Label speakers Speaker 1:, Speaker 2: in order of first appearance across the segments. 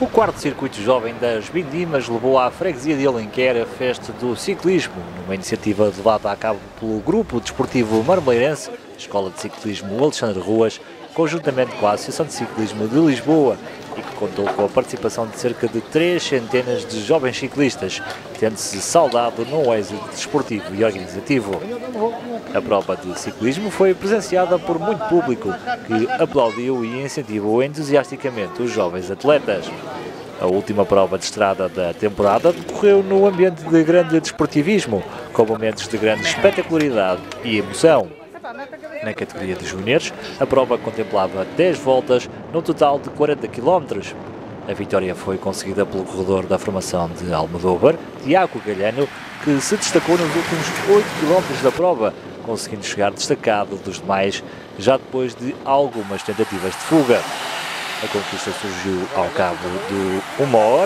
Speaker 1: O quarto circuito jovem das Vindimas levou à freguesia de Alenquer a festa do ciclismo, numa iniciativa levada a cabo pelo Grupo Desportivo Marmeleirense, Escola de Ciclismo Alexandre Ruas, conjuntamente com a Associação de Ciclismo de Lisboa, e que contou com a participação de cerca de 300 de jovens ciclistas, tendo-se saudado num êxito desportivo e organizativo. A prova de ciclismo foi presenciada por muito público, que aplaudiu e incentivou entusiasticamente os jovens atletas. A última prova de estrada da temporada decorreu no ambiente de grande desportivismo, com momentos de grande espetacularidade e emoção. Na categoria de júniores, a prova contemplava 10 voltas, no total de 40 km. A vitória foi conseguida pelo corredor da formação de Almodóvar, Tiago Galhano, que se destacou nos últimos 8 km da prova, conseguindo chegar destacado dos demais, já depois de algumas tentativas de fuga. A conquista surgiu ao cabo de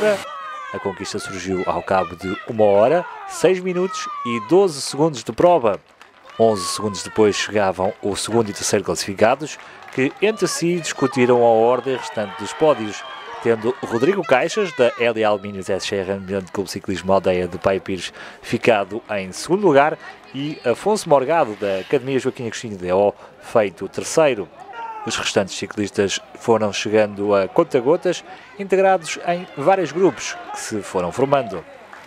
Speaker 1: 1 hora, 6 minutos e 12 segundos de prova. 11 segundos depois chegavam o segundo e terceiro classificados, que entre si discutiram a ordem restante dos pódios, tendo Rodrigo Caixas, da L Alumínios SCR Ambiente Clube Ciclismo Aldeia de Paio Pires, ficado em segundo lugar, e Afonso Morgado, da Academia Joaquim Agostinho D.O., feito terceiro. Os restantes ciclistas foram chegando a conta-gotas, integrados em vários grupos que se foram formando.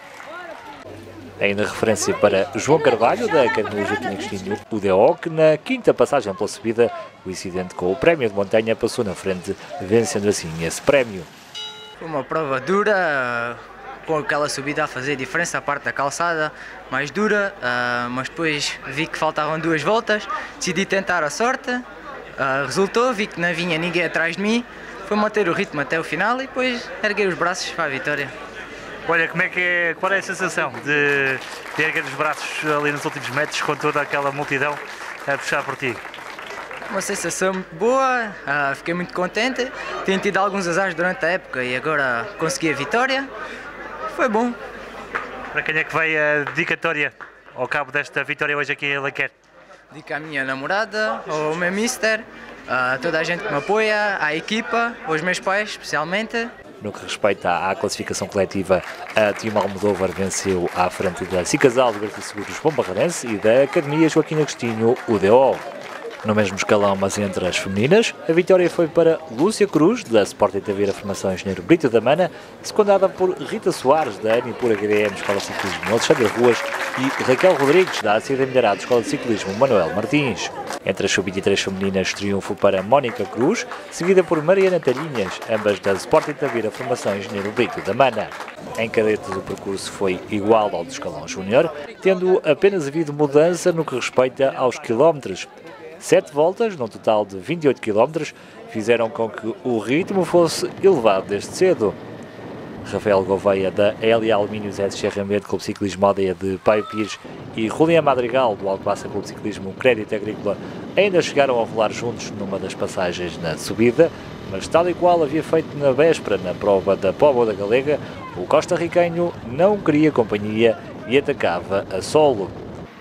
Speaker 1: Ainda referência para João Carvalho, da Academia Joaquim Agostinho UDO, que na quinta passagem pela subida, coincidente com o prémio de montanha, passou na frente, vencendo assim esse prémio.
Speaker 2: Foi uma prova dura, com aquela subida a fazer diferença, a parte da calçada mais dura, mas depois vi que faltavam 2 voltas, decidi tentar a sorte, resultou, vi que não vinha ninguém atrás de mim, foi manter o ritmo até o final e depois erguei os braços para a vitória.
Speaker 3: Olha, qual é a sensação de erguer os braços ali nos últimos metros com toda aquela multidão a puxar por ti?
Speaker 2: Uma sensação muito boa, fiquei muito contente, tenho tido alguns azares durante a época e agora consegui a vitória, foi bom.
Speaker 3: Para quem é que vai a dedicatória ao cabo desta vitória hoje aqui em Alenquer?
Speaker 2: Dedico à minha namorada, ao meu mister, a toda a gente que me apoia, à equipa, aos meus pais especialmente.
Speaker 1: No que respeita à classificação coletiva, a Team Almodóvar venceu à frente da Cicasal de Garcia Seguros Bombarrense e da Academia Joaquim Agostinho UDO. No mesmo escalão, mas entre as femininas, a vitória foi para Lúcia Cruz, da Sporting Taveira Formação Engenheiro Brito da Mana, secundada por Rita Soares, da Anipura HDM Escola de Ciclismo Alexandre Ruas, e Raquel Rodrigues, da ACD Milharado Escola de Ciclismo Manuel Martins. Entre as sub-23 femininas, triunfo para Mónica Cruz, seguida por Mariana Talhinhas, ambas da Sporting Taveira Formação Engenheiro Brito da Mana. Em cadetes, o percurso foi igual ao do escalão júnior, tendo apenas havido mudança no que respeita aos quilómetros. 7 voltas, num total de 28 km, fizeram com que o ritmo fosse elevado desde cedo. Rafael Gouveia, da L Alumínios SCR Ambiente Clube Ciclismo Aldeia de Paio Pires, e Julián Madrigal, do Alcobaça Clube Ciclismo Crédito Agrícola, ainda chegaram a rolar juntos numa das passagens na subida, mas tal e qual havia feito na véspera na prova da Póvoa da Galega, o costarriquenho não queria companhia e atacava a solo.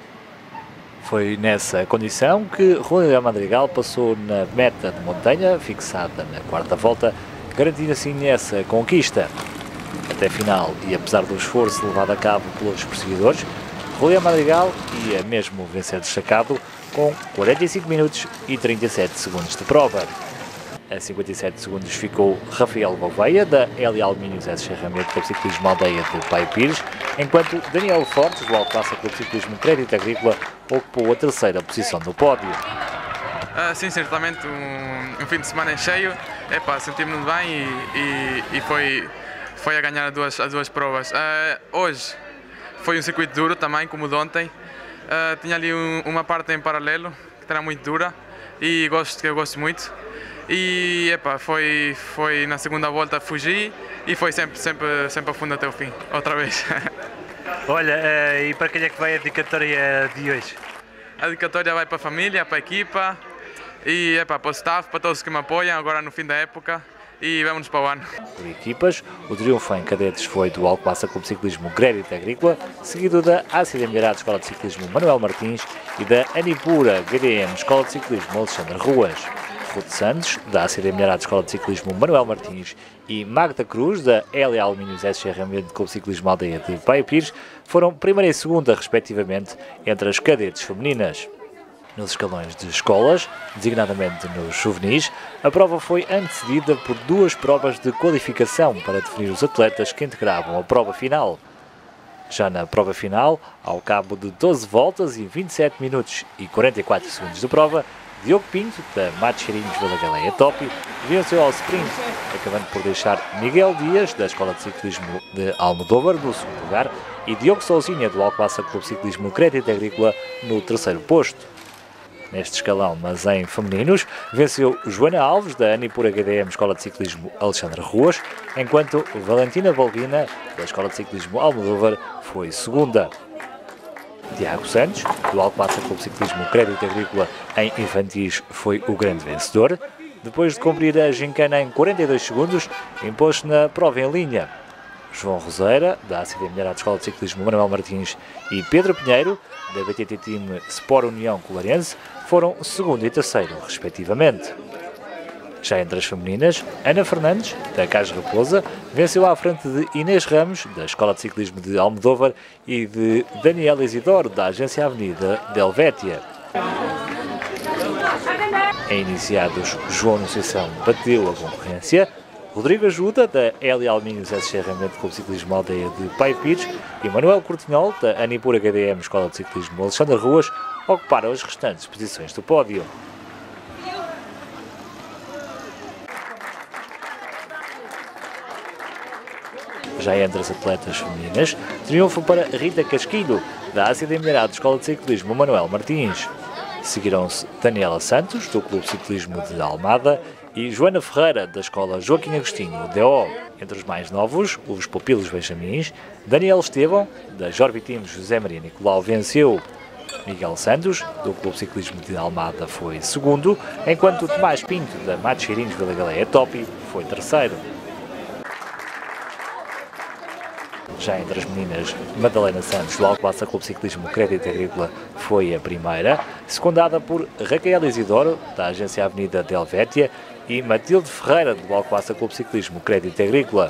Speaker 1: Foi nessa condição que Julián Madrigal passou na meta de montanha, fixada na quarta volta, garantindo assim essa conquista. Até final, e apesar do esforço levado a cabo pelos perseguidores, Julián Madrigal ia mesmo vencer destacado com 45 minutos e 37 segundos de prova. A 57 segundos ficou Rafael Gouveia, da L Alumínios SCR Ambiente Clube Ciclismo Aldeia de Paio Pires, enquanto Daniel Fortes, do Alcobaça Clube Ciclismo Crédito Agrícola, ocupou a terceira posição no pódio.
Speaker 4: Sim, certamente um fim de semana cheio, senti-me bem e foi a ganhar as duas provas. Hoje foi um circuito duro também, como o de ontem, tinha ali uma parte em paralelo que era muito dura e eu gosto muito. E foi na segunda volta fugi e foi sempre a fundo até o fim, outra vez.
Speaker 3: Olha, e para quem é que vai a dedicatória de hoje?
Speaker 4: A dedicatória vai para a família, para a equipa e para o staff, para todos que me apoiam agora no fim da época e vamos para o ano.
Speaker 1: Por equipas, o triunfo em cadetes foi do Alcobaça Clube Ciclismo Crédito Agrícola, seguido da ACD Milharado Escola de Ciclismo Manuel Martins e da Anipura HDM Escola de Ciclismo Alexandre Ruas. Ruth Santos, da ACD Milharado Escola de Ciclismo Manuel Martins, e Magda Cruz, da LA Alumínios SGRM do Clube Ciclismo Aldeia de Paio Pires, foram primeira e segunda, respectivamente, entre as cadetes femininas. Nos escalões de escolas, designadamente nos juvenis, a prova foi antecedida por duas provas de qualificação para definir os atletas que integravam a prova final. Já na prova final, ao cabo de 12 voltas e 27 minutos e 44 segundos de prova, Diogo Pinto, da Macheirinhos Vila Galeia Top, venceu ao sprint, acabando por deixar Miguel Dias, da Escola de Ciclismo de Almodóvar, no segundo lugar, e Diogo Sousinha, do Alcobaça Clube Ciclismo Crédito Agrícola, no terceiro posto. Neste escalão, mas em femininos, venceu Joana Alves, da Anipur HDM Escola de Ciclismo Alexandre Ruas, enquanto Valentina Balbina, da Escola de Ciclismo Almodóvar, foi segunda. Tiago Santos, do Alcobaça Clube Ciclismo Crédito Agrícola em infantis, foi o grande vencedor. Depois de cumprir a gincana em 42 segundos, impôs-se na prova em linha. João Roseira, da ACD Milharado Escola de Ciclismo Manuel Martins, e Pedro Pinheiro, da BTT Team Sport União Colarense, foram segundo e terceiro, respectivamente. Já entre as femininas, Ana Fernandes, da Cais Raposa, venceu à frente de Inês Ramos, da Escola de Ciclismo de Almodóvar, e de Daniela Isidoro, da Agência Avenida de Helvétia. Em iniciados, João Anunciação bateu a concorrência, Rodrigo Ajuda, da LA Alumínios SGRM do Clube Ciclismo Aldeia de Paio Pires, e Manuel Cortinhol, da Anipur HDM Escola de Ciclismo Alexandre Ruas, ocuparam as restantes posições do pódio. Já entre as atletas femininas, triunfo para Rita Casquilho, da ACD Milharado Escola de Ciclismo Manuel Martins. Seguiram-se Daniela Santos, do Clube Ciclismo de Almada, e Joana Ferreira, da Escola Joaquim Agostinho, DO. Entre os mais novos, os pupilos benjamins, Daniel Estevão, da Jorbi Team José Maria Nicolau, venceu. Miguel Santos, do Clube Ciclismo de Almada, foi segundo, enquanto Tomás Pinto, da Macheirinhos Vila Galeia Top, foi terceiro. Já entre as meninas, Madalena Santos, do Alcobaça Clube Ciclismo Crédito Agrícola, foi a primeira, secundada por Raquel Isidoro, da Agência Avenida de Helvétia, e Matilde Ferreira, do Alcobaça Clube Ciclismo Crédito Agrícola.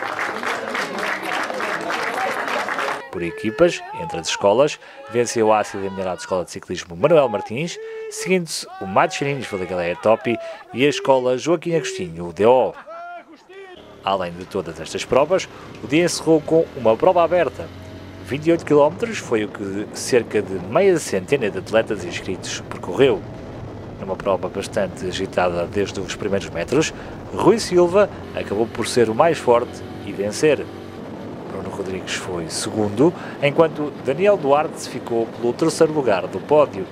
Speaker 1: Por equipas, entre as escolas, venceu a ACD Milharado Escola de Ciclismo Manuel Martins, seguindo-se o Macheirinhos Vila Galeia Top e a Escola Joaquim Agostinho, DO. Além de todas estas provas, o dia encerrou com uma prova aberta. 28 km foi o que cerca de meia centena de atletas inscritos percorreu. Numa prova bastante agitada desde os primeiros metros, Rui Silva acabou por ser o mais forte e vencer. Bruno Rodrigues foi segundo, enquanto Daniel Duarte ficou pelo terceiro lugar do pódio.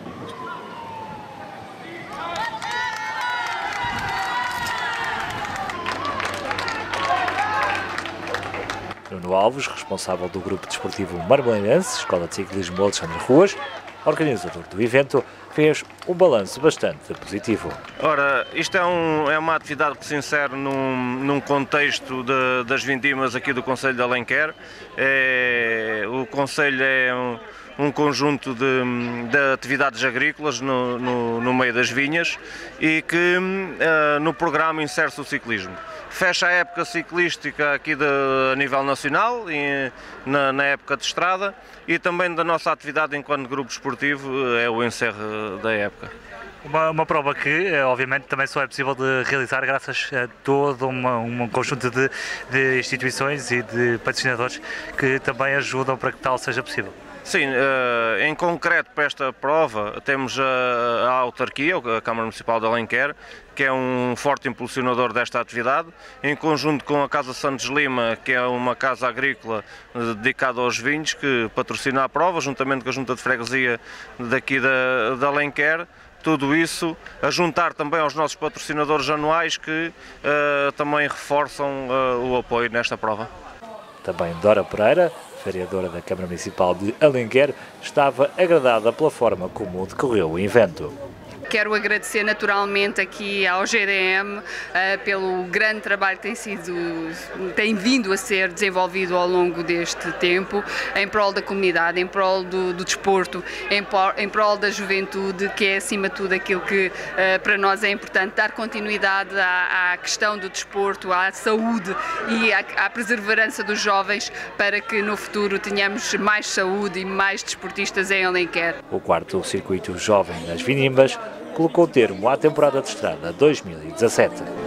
Speaker 1: Nuno Alves, responsável do Grupo Desportivo Marmelense, Escola de Ciclismo Alexandre Ruas, organizador do evento, fez um balanço bastante positivo.
Speaker 5: Ora, isto é uma atividade que se insere num contexto das vindimas aqui do Concelho de Alenquer. O Concelho é um conjunto de atividades agrícolas no meio das vinhas e que no programa insere-se o ciclismo. Fecha a época ciclística aqui a nível nacional, na época de estrada, e também da nossa atividade enquanto grupo esportivo é o encerro da época.
Speaker 3: Uma prova que, obviamente, também só é possível de realizar graças a todo um conjunto de instituições e de patrocinadores que também ajudam para que tal seja possível.
Speaker 5: Sim, em concreto para esta prova temos a autarquia, a Câmara Municipal de Alenquer, que é um forte impulsionador desta atividade, em conjunto com a Casa Santos Lima, que é uma casa agrícola dedicada aos vinhos, que patrocina a prova, juntamente com a Junta de Freguesia daqui de Alenquer. Tudo isso a juntar também aos nossos patrocinadores anuais que também reforçam o apoio nesta prova.
Speaker 1: Também Dora Pereira, vereadora da Câmara Municipal de Alenquer, estava agradada pela forma como decorreu o evento.
Speaker 6: Quero agradecer naturalmente aqui ao GDM pelo grande trabalho que tem vindo a ser desenvolvido ao longo deste tempo, em prol da comunidade, em prol do desporto, em prol da juventude, que é acima de tudo aquilo que para nós é importante, dar continuidade à questão do desporto, à saúde e à perseverança dos jovens, para que no futuro tenhamos mais saúde e mais desportistas em Alenquer.
Speaker 1: O quarto circuito jovem das Vindimas colocou termo à temporada de estrada 2017.